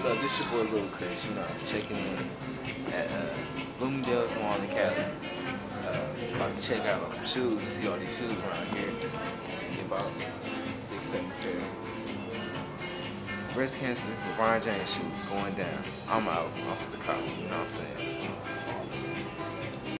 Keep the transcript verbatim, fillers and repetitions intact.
Look, this your boy Lil Chris, you know, checking in at uh, Bloomingdale's Mall in Cali. Uh, about to check out some shoes, see all these shoes around here. Get about six, seven pair. Breast cancer, LeBron James shoes going down. I'm out. Officer Cali, you know what I'm saying?